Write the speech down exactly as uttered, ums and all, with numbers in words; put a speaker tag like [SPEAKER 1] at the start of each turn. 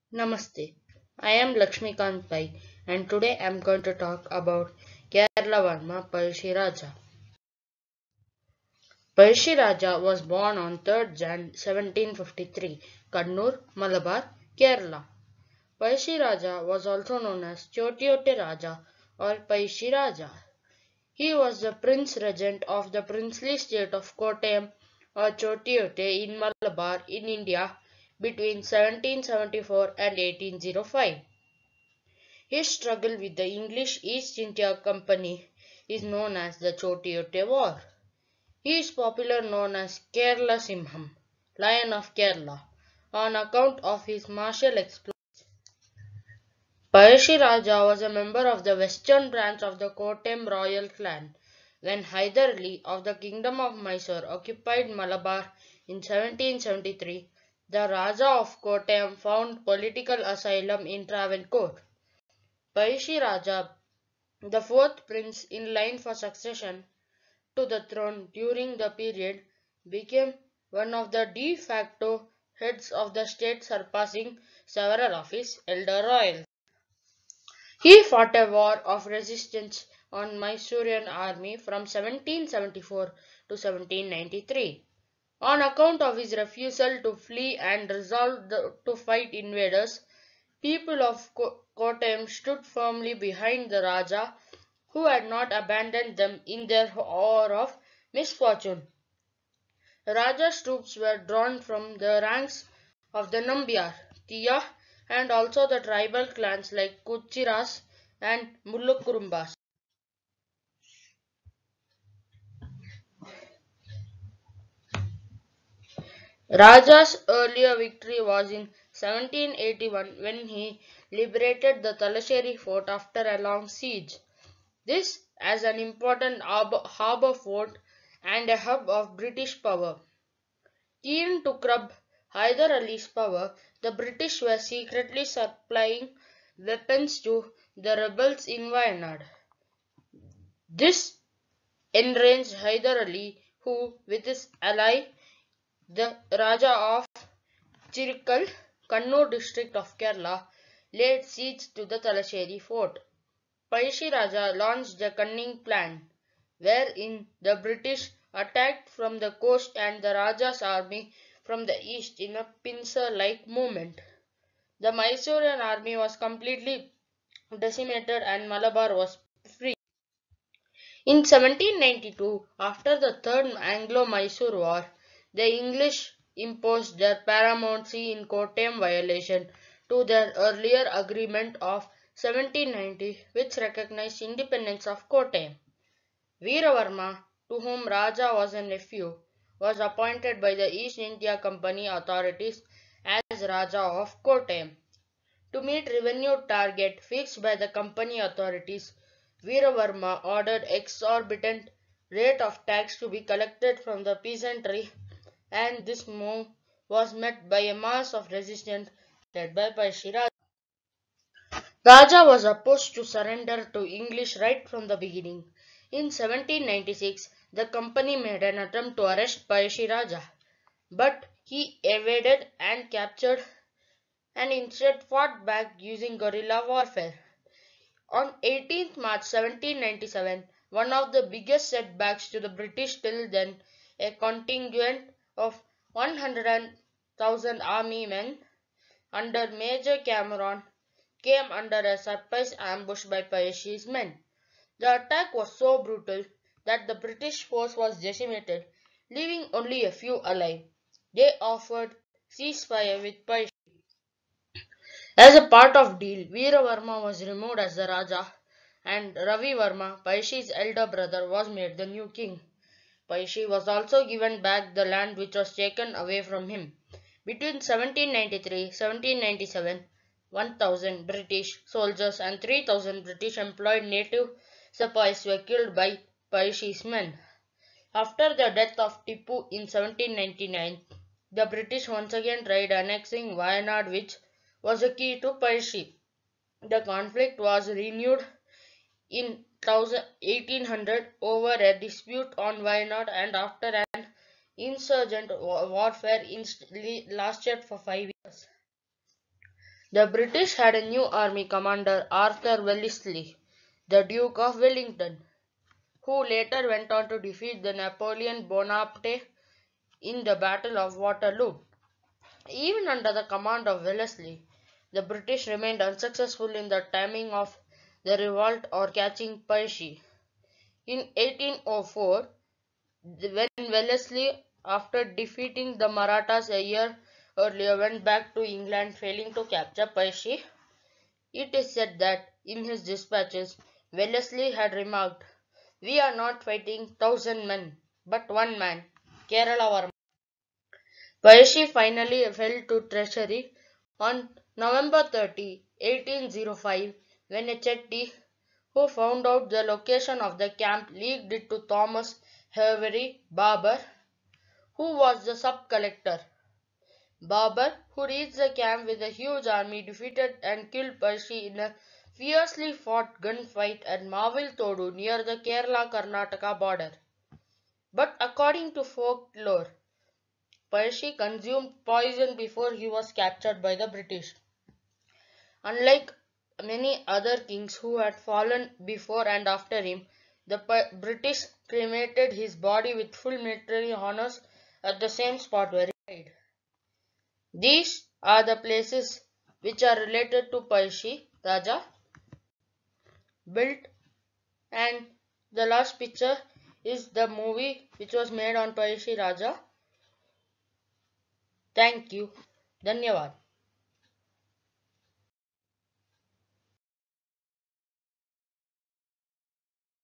[SPEAKER 1] Namaste. I am Lakshmikant Pai and today I am going to talk about Kerala Varma Palshi Raja. Palshi Raja was born on third January seventeen fifty-three, Kannur, Malabar, Kerala. Palshi Raja was also known as Chotiote Raja or Palshi Raja. He was the Prince Regent of the princely state of Kottayam or Chotiote in Malabar in India between seventeen seventy-four and eighteen oh five. His struggle with the English East India Company is known as the Chotiote War. He is popularly known as Kerala Simham, Lion of Kerala, on account of his martial exploits. Payashi Raja was a member of the western branch of the Kottayam royal clan when Hyder Ali of the Kingdom of Mysore occupied Malabar in seventeen seventy-three. The Raja of Kottayam found political asylum in Travancore. Payashi Raja, the fourth prince in line for succession to the throne during the period, became one of the de facto heads of the state, surpassing several of his elder royals. He fought a war of resistance on Mysorean army from seventeen seventy-four to seventeen ninety-three. On account of his refusal to flee and resolve the- to fight invaders, people of Ko- Kottayam stood firmly behind the Raja, who had not abandoned them in their hour of misfortune. Raja's troops were drawn from the ranks of the Nambiar, Tiya, and also the tribal clans like Kuchiras and Mulukurumbas. Raja's earlier victory was in seventeen eighty-one when he liberated the Talasheri fort after a long siege. This as an important harbour fort and a hub of British power. Keen to curb Hyder Ali's power, the British were secretly supplying weapons to the rebels in Wayanad. This enraged Hyder Ali, who, with his ally, the Raja of Chirikal, Kannur district of Kerala, laid siege to the Talasheri fort. Payashi Raja launched a cunning plan, wherein the British attacked from the coast and the Raja's army from the east in a pincer-like movement. The Mysorean army was completely decimated and Malabar was free. In seventeen ninety-two, after the Third Anglo-Mysore War, the English imposed their paramountcy in Kottayam violation to their earlier agreement of seventeen ninety, which recognized independence of Kottayam. Veeravarma, to whom Raja was a nephew, was appointed by the East India Company authorities as Raja of Kottayam. To meet revenue target fixed by the company authorities, Veeravarma ordered exorbitant rate of tax to be collected from the peasantry, and this move was met by a mass of resistance led by Payashi Raja. Raja was opposed to surrender to English right from the beginning. In seventeen ninety-six, the company made an attempt to arrest Payashi Raja, but he evaded and captured and instead fought back using guerrilla warfare. On eighteenth March seventeen ninety-seven, one of the biggest setbacks to the British till then, a contingent of one hundred thousand army men under Major Cameron came under a surprise ambush by Payashi's men. The attack was so brutal that the British force was decimated, leaving only a few alive. They offered ceasefire with Payashi. As a part of deal, Veeravarma was removed as the Raja and Ravi Varma, Payashi's elder brother, was made the new king. Payashi was also given back the land which was taken away from him. Between seventeen ninety-three and seventeen ninety-seven, one thousand British soldiers and three thousand British employed native sepoys were killed by Payashi's men. After the death of Tipu in seventeen ninety-nine, the British once again tried annexing Wayanad, which was a key to Payashi. The conflict was renewed in eighteen hundred over a dispute on Wayanad, and after an insurgent warfare lasted for five years. The British had a new army commander, Arthur Wellesley, the Duke of Wellington, who later went on to defeat the Napoleon Bonaparte in the Battle of Waterloo. Even under the command of Wellesley, the British remained unsuccessful in the timing of the revolt or catching Paisi. In eighteen oh four, when Wellesley, after defeating the Marathas a year earlier, went back to England failing to capture Paisi, it is said that in his dispatches, Wellesley had remarked, "We are not fighting thousand men, but one man, Kerala Varma." Paisi finally fell to treachery on November thirtieth, eighteen oh five, when a Chetty, who found out the location of the camp, leaked it to Thomas Hervey Barber, who was the sub-collector. Barber, who reached the camp with a huge army, defeated and killed Paisi in a fiercely fought gunfight at Mavil Todu near the Kerala-Karnataka border. But according to folklore, Paisi consumed poison before he was captured by the British. Unlike many other kings who had fallen before and after him, the British cremated his body with full military honors at the same spot where he died. These are the places which are related to Paisi Raja built, and the last picture is the movie which was made on Paisi Raja. Thank you. Dhanyavad.